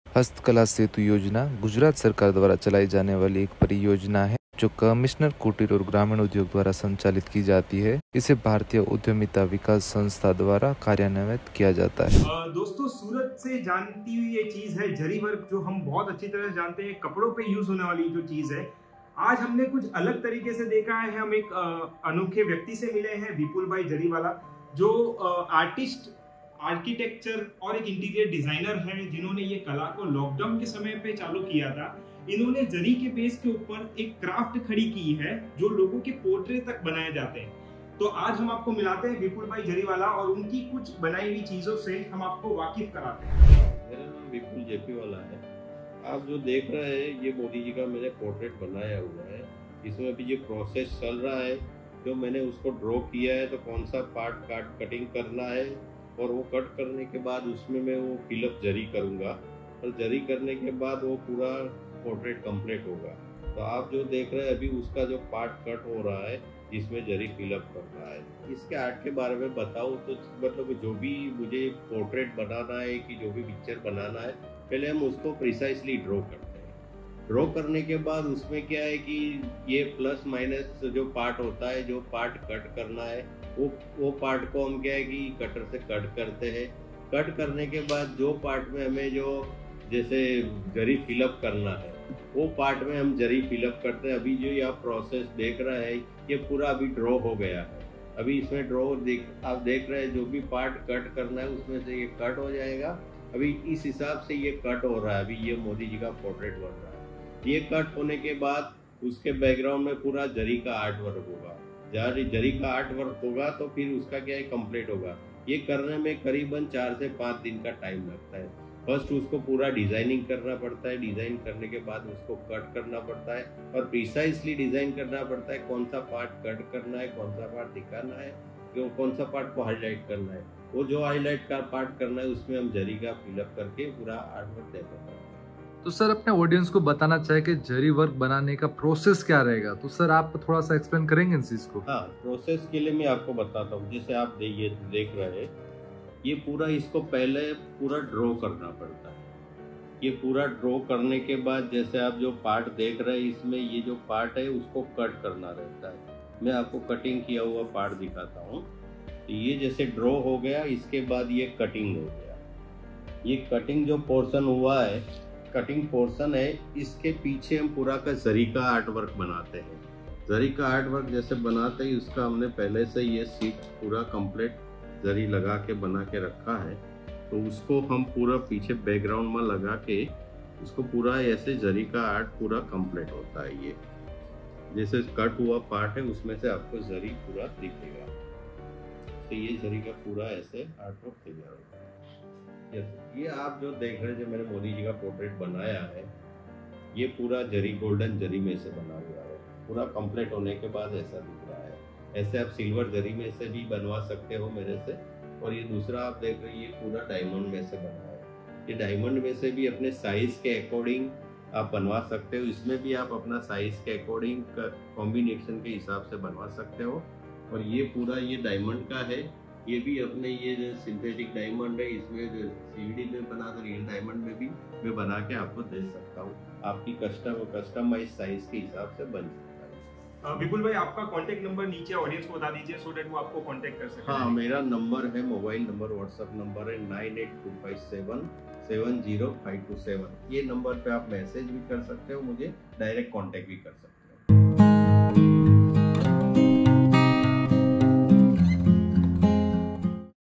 हस्तकला सेतु योजना गुजरात सरकार द्वारा चलाई जाने वाली एक परियोजना है जो कमिश्नर कुटीर और ग्रामीण उद्योग द्वारा संचालित की जाती है। इसे भारतीय उद्यमिता विकास संस्था द्वारा कार्यान्वित किया जाता है। दोस्तों, सूरत से जानती हुई ये चीज है जरी वर्क, जो हम बहुत अच्छी तरह जानते हैं, कपड़ों पे यूज होने वाली जो चीज है। आज हमने कुछ अलग तरीके से देखा है। हम एक अनोखे व्यक्ति से मिले हैं, विपुल भाई जरीवाला, जो आर्टिस्ट, आर्किटेक्चर और एक इंटीरियर डिजाइनर हैं, जिन्होंने ये कला को लॉकडाउन के समय पे चालू किया था। इन्होंने जरी के बेस के ऊपर एक क्राफ्ट खड़ी की है जो लोगों के पोर्ट्रेट तक बनाए जाते हैं। तो आज हम आपको मिलाते हैं विपुल भाई जरीवाला और उनकी कुछ बनाई हुई चीजों से हम आपको वाकिफ कराते हैं। मेरा नाम विपुल जेपी वाला है। आप जो देख रहे हैं ये मोदी जी का मैंने पोर्ट्रेट बनाया हुआ है। इसमें अभी जो प्रोसेस चल रहा है, जो मैंने उसको ड्रॉ किया है, तो कौन सा पार्ट कटिंग करना है और वो कट करने के बाद उसमें मैं वो फिलअप जरी करूँगा और जरी करने के बाद वो पूरा पोर्ट्रेट कंप्लीट होगा। तो आप जो देख रहे हैं अभी उसका जो पार्ट कट हो रहा है, जिसमें जरी फिलअप कर रहा है। इसके आर्ट के बारे में बताऊँ तो मतलब जो भी मुझे पोर्ट्रेट बनाना है कि जो भी पिक्चर बनाना है, पहले हम उसको प्रिसाइसली ड्रॉ करते हैं। ड्रॉ करने के बाद उसमें क्या है कि ये प्लस माइनस जो पार्ट होता है, जो पार्ट कट करना है, वो पार्ट को हम क्या है कि कटर से कट करते हैं। कट करने के बाद जो पार्ट में हमें जो जैसे जरी फिलअप करना है, वो पार्ट में हम जरी फिलअप करते हैं। अभी जो ये आप प्रोसेस देख रहे हैं ये पूरा अभी ड्रॉ हो गया है। अभी इसमें ड्रॉ आप देख रहे हैं, जो भी पार्ट कट करना है उसमें से ये कट हो जाएगा। अभी इस हिसाब से ये कट हो रहा है। अभी ये मोदी जी का पोर्ट्रेट बन रहा है। ये कट होने के बाद उसके बैकग्राउंड में पूरा जरी का आर्ट वर्क होगा। जहाँ जरी का आर्ट वर्क होगा तो फिर उसका क्या है कंप्लीट होगा। ये करने में करीबन 4 से 5 दिन का टाइम लगता है। फर्स्ट उसको पूरा डिजाइनिंग करना पड़ता है। डिजाइन करने के बाद उसको कट करना पड़ता है और प्रिसाइसली डिजाइन करना पड़ता है। कौन सा पार्ट कट करना है, कौन सा पार्ट दिखाना है, कौन सा पार्ट को हाईलाइट करना है। वो जो हाईलाइट का पार्ट करना है उसमें हम जरी का फिलअप करके पूरा आर्ट वर्क देते हैं। तो सर अपने ऑडियंस को बताना चाहे कि जरी वर्क बनाने का प्रोसेस क्या रहेगा, तो सर आप थोड़ा सा एक्सप्लेन करेंगे इस चीज को? हाँ, प्रोसेस के लिए मैं आपको बताता हूँ। जैसे आप ये देख रहे हैं, ये पूरा इसको पहले पूरा ड्रॉ करना पड़ता है। ये पूरा ड्रॉ करने के बाद जैसे आप जो पार्ट देख रहे हैं, इसमें ये जो पार्ट है उसको कट करना रहता है। मैं आपको कटिंग किया हुआ पार्ट दिखाता हूँ। तो ये जैसे ड्रॉ हो गया, इसके बाद ये कटिंग हो गया। ये कटिंग जो पोर्शन हुआ है, कटिंग पोर्शन है, इसके पीछे हम पूरा का जरी का आर्ट वर्क बनाते हैं। जरी का आर्ट वर्क जैसे बनाते ही उसका हमने पहले से ये सीट पूरा कंप्लीट जरी लगा के बना के रखा है। तो उसको हम पूरा पीछे बैकग्राउंड में लगा के उसको पूरा ऐसे जरी का आर्ट पूरा कंप्लीट होता है। ये जैसे कट हुआ पार्ट है उसमें से आपको जरी पूरा दिखेगा। तो ये जरी का पूरा ऐसे आर्ट वर्क तैयार होता है। ये आप जो देख रहे हैं, जो मैंने मोदी जी का पोर्ट्रेट बनाया है, ये पूरा जरी गोल्डन जरी में से बना हुआ है। पूरा कंप्लीट होने के बाद ऐसा दिख रहा है। ऐसे आप सिल्वर जरी में से भी बनवा सकते हो मेरे से। और ये दूसरा आप देख रहे हैं, ये पूरा डायमंड में से बना है। ये डायमंड में से भी अपने साइज के अकॉर्डिंग आप बनवा सकते हो। इसमें भी आप अपना साइज के अकॉर्डिंग कॉम्बिनेशन के हिसाब से बनवा सकते हो। और ये पूरा ये डायमंड का है। ये भी अपने ये जो सिंथेटिक डायमंड है, इसमें जो सीवीडी में बना तो रियल डायमंड में भी मैं बना के आपको दे सकता हूँ। आपकी कस्टमाइज साइज के हिसाब से बन सकता है। विपुल भाई, आपका कांटेक्ट नंबर नीचे ऑडियंस को बता दीजिए सो दैट वो आपको कांटेक्ट कर सके। हाँ, मेरा नंबर है, मोबाइल नंबर, व्हाट्सएप नंबर है 9825770527। ये नंबर पे आप मैसेज भी कर सकते हो, मुझे डायरेक्ट कांटेक्ट भी कर सकते हो।